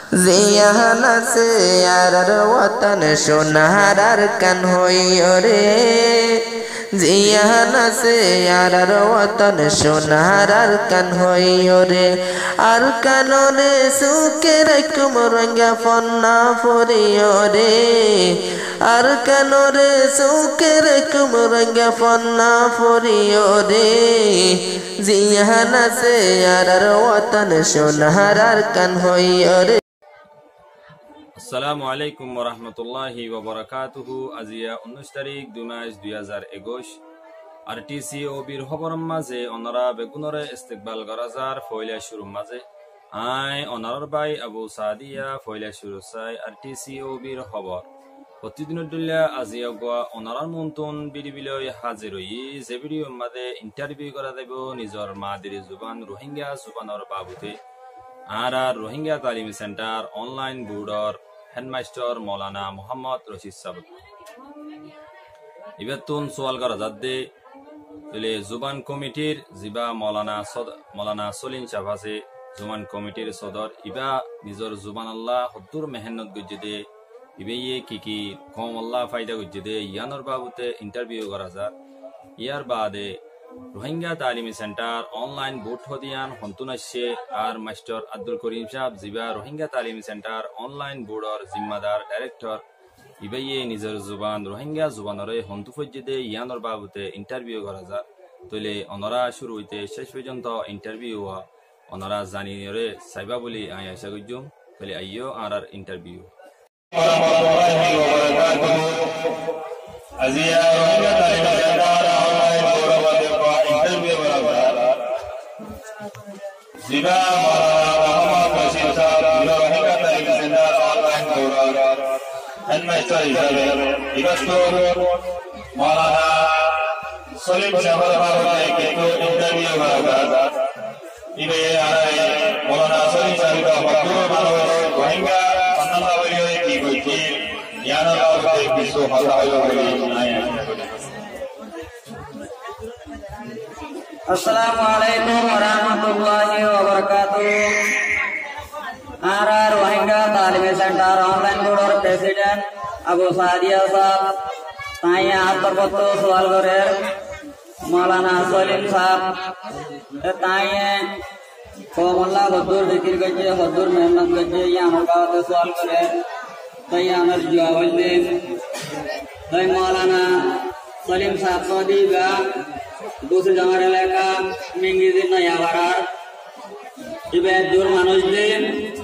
জিয়ানা সে আর ওয়াতন সোনার কান হইও রে জিয়ানা সে আর ওয়াতন সোনার কান হইও রে আর কাননে সুকে রাখুম রঙ্গা ফন্না ফরিও রে আর কানরে সুকে রাখুম রঙ্গা ফন্না ফরিও রে জিয়ানা সে আর ওয়াতন সোনার কান হইও রে। আসসালামু আলাইকুম ওয়া রাহমাতুল্লাহি ওয়া বারাকাতুহু। আজিয়া 19 তারিখ 2 মার্চ 2021 আরটিসি ও বীর খবরম মাঝে অনারা বেগুনরে ইস্তেকবাল গরাজার ফয়লা শুরু মাঝে আই অনারর ভাই আবু সাদিয়া ফয়লা শুরু চাই আরটিসি ও বীর খবর প্রতিদিনের দুল্লা আজিয়া গোয়া অনারার মন্তন বিলিবিলয় হাজির হই যে ভিডিওর মাঝে ইন্টারভিউ করা দেব নিজর মাদির জুবান রোহিঙ্গা জুবানর বাবুতে আর রোহিঙ্গা তালিমি সেন্টার অনলাইন বোর্ডর হেডমাস্টার মৌলানা মোহাম্মদ রশিদ সাবত ইবেতুন সোয়াল করা যাতে জুবান কমিটির জিবা মৌলানা সলিন সাহাছে জুবান কমিটির সদর ইবা নিজর জুবান আল্লাহ হদ্দুর মেহনত গজ্জে ইবে কি কম আল্লাহ ফায়দা গজ্জে ইয়ানোর বাবুতে ইন্টারভিউ করা যার ইয়ার বাদে রোহিঙ্গা তালিমি সেন্টার অনলাইন বোর্ড হদিয়ান হন্তুনাশে আর মাস্টার আব্দুল করিম সাহেব জিবা রোহিঙ্গা তালিমি সেন্টার অনলাইন বোর্ডর জিম্মাদার ডাইরেক্টর ইবাইয়ে নিজের জুবান রোহিঙ্গা জুবানরে হন্তু ফজ্জিদে ইয়ানোর বাবুতে ইন্টারভিউ করা যা তৈলে অনরা শুরু হইতে শেষ পর্যন্ত ইন্টারভিউ হওয়া অনরা জানিয়ে সাইবা বলি আই আশা করছুম তৈলে আইও আর ইন্টারভিউ আজিয়া রোহিঙ্গা তালিমি সেন্টার অনলাইন জিবা মোহাম্মদ রশিদ সাহেব রোহিঙ্গা তালিমি সেন্টার অনলাইন বোর্ডর হেডমাস্টার হিসাবে ইবাস্টোর মৌলানা সলিম সাহেবের বাবুতে কিন্তু ইন্টারভিউ করা ইবে আরাই মৌলানা সলিম সাহেব মজদুর মানুষ রোহিঙ্গা সন্ন্যাসা বলিয়ে কি কইছি ইয়ানোর বাবুতে কিছু কথা হইল বলি নাই। আসসালামু আলাইকুম ওয়া রাহমাতুল্লাহি ওয়া বারাকাতুহু। আর রোহিঙ্গা তালিমি সেন্টার অনলাইন বোর্ডর প্রেসিডেন্ট আবু সাদিয়া সাহেব তাই আন্তর্গত সওয়াল করে মৌলানা সলিম সাহেব তাই কমল্লা বদুর জিকির গজে বদুর মেহনত গজে ইয়ানোর বাবুতে সওয়াল করে তাই আমার জবাব দেন তাই মৌলানা সলিম সাহেব को दीगा दूसरे जमार एलाका मिंगिजी नया बारार इबे दूर मानुष दिन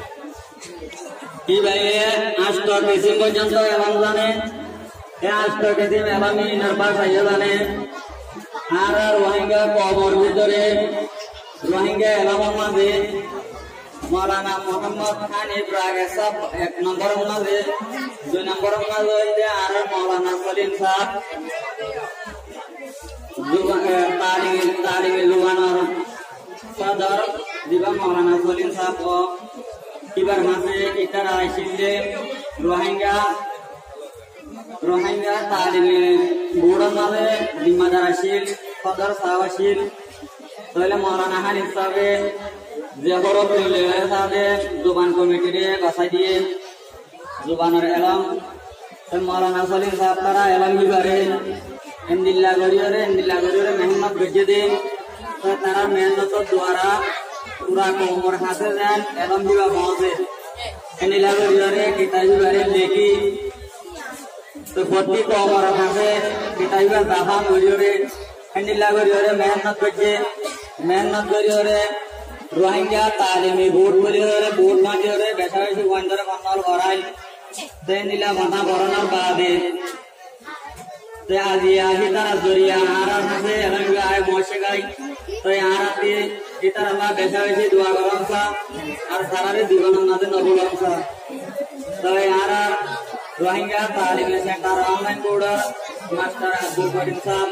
इबे आष्ट किसी पर्यंत एवं जाने ए आष्ट किसी एवं इनर पास आइए जाने আর রোহিঙ্গা কবর ভিতরে রোহিঙ্গা এলাকার মাঝে মৌলানা মোহাম্মদ হানিফ রাগে সব 1 নম্বর মাঝে 2 নম্বর মাঝে আর মৌলানা সলিম সাহেব तालिमी जुबानर सदर जिबा मौलाना सलिम साहब को इबार मासे इतर आइसिले रोहिंग्या तालिमी बोर्डर मासे जिम्मेदार आसिल सदर साहब आसिल तैले मौलाना हानिफ साहबे जे हरफ ले सादे जुबान कमिटी रे गसाई दिए जुबानर एलाम मौलाना सलिम साहब तारा एलाम बिबारे एंदिल्ला गरियोरे मेहनत गज्जे दे तो तारा मेहनत द्वारा पूरा कोमर हाथे जान एवं बिवा पहुंचे एंदिल्ला गरियोरे किताबी बारे लेकी तो फटी कोमर हाथे किताबी बारे दाफा गरियोरे एंदिल्ला गरियोरे मेहनत गरियोरे रोहिंग्या तालिमी बोर्ड गरियोरे बोर्ड माजियोरे बेसावेसी वंदर कन्नल कराई एंदिल्ला माथा बरनार बादे ते आजिया हितारा जरिया आरा से अलग आए मोशगाई तो आरा ते हितारा ला बेसावेसी दुआ करमसा और सारारे दीवाना नादे नबुलमसा तो आरा रोहिंग्या तालिमी सेंटर ऑनलाइन बोर्डर मास्टर अब्दुल करीम साहब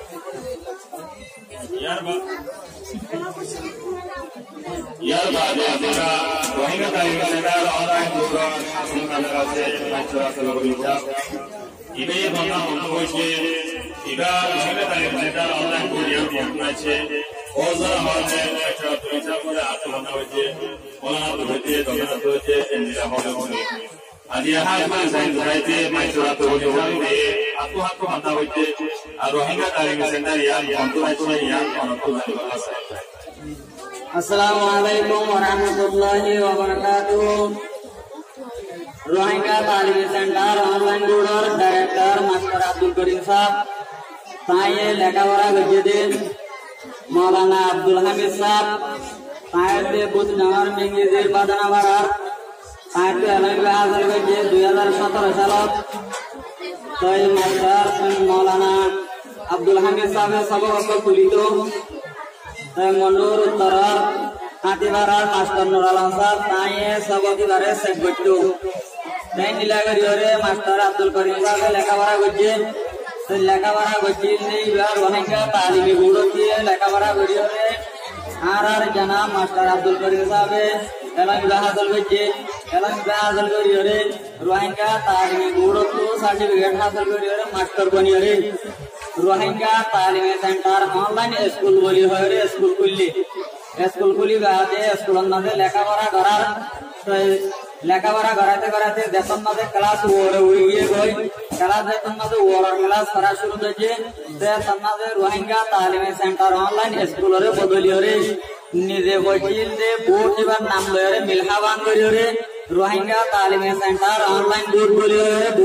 यार बादे तेरा रोहिंग्या तालिमी सेंटर ऑनलाइन बोर्डर सुनना से मास्टर अब्दुल इबे बंदा होइछे इबा रोहिंग्या तालिमी सेंटर ऑनलाइन बोर्डर আছে ওজা আমাদের একটা পরিচালক করে আতো বন্ধ হয়েছে ওলা হয়েছে দোকান হয়েছে এন্ডিরা হবে আদিয়া হাই সাইন্স হয়েছে মাইসোরা তো হয়েছে আতো হাতো বন্ধ হয়েছে আর রোহিঙ্গা তালিম সেন্টার ইয়ান অন্তরাষ্ট্রীয় ইয়ান অন্তর্জাতিক আছে আসসালামু আলাইকুম ওয়া রাহমাতুল্লাহি ওয়া বারাকাতুহু रोहिंगा तालीम सेंटर ऑनलाइन बोर्डर डायरेक्टर मास्टर अब्दुल करीम साहब ताये लेखापढ़ा गज्जेदिन मौलाना अब्दुल हामिद साहब ताये बुधनगर मिंगिजिर बादानाबाड़ा ताये अलग हासिल गज्जे 2017 साल ताये मास्टर मौलाना अब्दुल हामिद साहब सबक खुलितो ताये मंडूर उत्तर हाथीबाड़ा मास्टर नूर आलम साहब ताये सबक बारे शेख गट्टू नीलागरी मास्टर अब्दुल करीम साहब लेखापढ़ा गज्जे लेखापढ़ा गज्जे रोहिंगा तालीमी बोर्ड दिए लेखापढ़ा गज्जे आर जना मास्टर अब्दुल करीम साहब हासिल गज्जे हासिल करी रोहिंगा तालीमी बोर्ड तो सर्टिफिकेट हासिल करी मास्टर बनी रोहिंगा तालीमी सेंटर ऑनलाइन स्कूल बोली स्कूल खुली गाते स्कूल लेखापढ़ा करार लेखापढ़ा कराते कराते देशन मध्य क्लास क्लास क्लास करा शुरू रोहिंगा तालीम सेंटर ऑनलाइन स्कूल बदली निजे बचिल बोर्ड जीवन नाम लो मिलहाबान करी रोहिंगा तालीम सेंटर ऑनलाइन बोर्ड बोली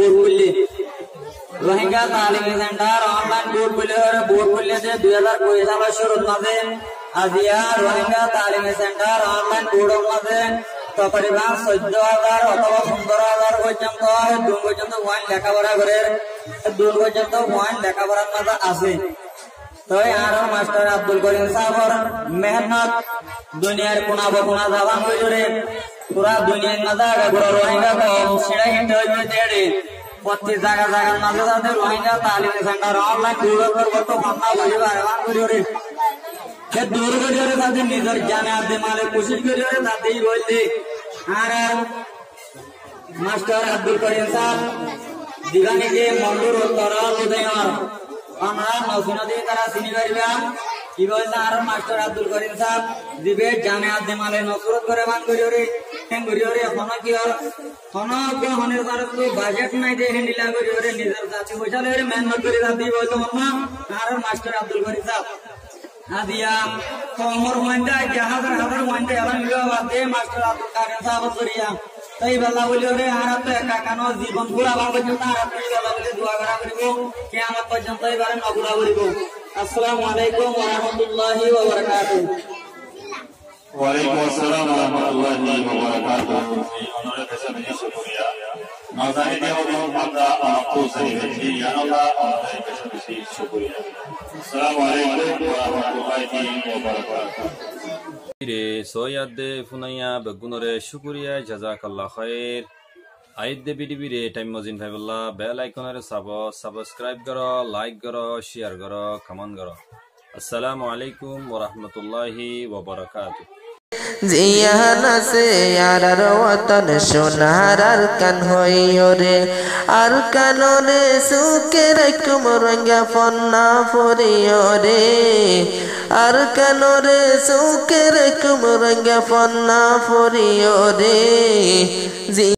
रोहिंगा तालीम सेंटर ऑनलाइन बोर्ड बोली 2020 साल शुरू आजिया रोहिंगा तालीम सेंटर ऑनलाइन बोर्ड मध्य तकरीबन 14,000 अथवा 15,000 पर्यন্ত दूर पर्यন্ত ওয়ান লেখাপড়া করে দূর পর্যন্ত ওয়ান লেখাপড়ার মধ্যে আছে তো আর মাস্টার আব্দুল করিম সাহেবের মেহনত দুনিয়ার কোনা বকোনা জাবান করে পুরা দুনিয়ার মধ্যে পুরো রোহিঙ্গা সেটা হিট হয়ে দেড়ে প্রতি জায়গার মাঝে যাতে রোহিঙ্গা তালিম সেন্টার অনলাইন দূর করতে মামলা বলিবার আহ্বান করে दूर कर निजर जाने आते माले कोशिश करते बोलते आर मास्टर अब्दुल करीम साहब दिगाने के मंडूर उत्तर लुधियाना नौसिनदी तारा सिनी करिबा কি বলতে আর মাস্টার আব্দুল করিম সাহেব দিবে জানে আদে মালে নসরত করে মান করিওরে হেন করিওরে হন কি হন কে হনের তার তো বাজেট নাই দে হেন্ডিলা করিওরে নিজের জাতি পয়সালে মেহনত করে দাদি বলতো মাম্মা আর মাস্টার আব্দুল করিম সাহেব आदिया कोमर वंडा जहाजर हदर वंडे अलग बाते मास्टर अब्दुल करीम साहब करिया तई बेला बोलियो रे आरत काकानो जीवन पूरा बाबा जता आरत बेला बोले दुआ करा करिबो कियामत पर्यंत एबारे नगुरा करिबो अस्सलामु आलैकुम व रहमतुल्लाहि व बाराकातुहू वा अलैकुम अस्सलाम व रहमतुल्लाहि व बाराकातुहू ओनरे देशे में शुक्रिया नाजानी देव माता आपको सही है या अल्लाह ओनरे देशे में शुक्रिया अस्सलामु अलैकुम व रहमतुल्लाहि व बाराकातुहू रे सोयाद फुनाया बगुनरे शुक्रिया जजाकल्लाह खैर आइद दे वीडियो रे टाइम मजिन भाईबल्ला बेल आइकन रे सब्सक्राइब करो लाइक करो शेयर करो कमेंट करो अस्सलामु अलैकुम व रहमतुल्लाहि व बाराकातुहू জিয়ানা সে আরার ওয়াতন সোনার আর কান হইরে আর কাননে সুকে রাখুম রঙ্গা ফন্না ফরিয়রে আর কানরে সুকে রাখুম রঙ্গা ফন্না ফরিয়রে।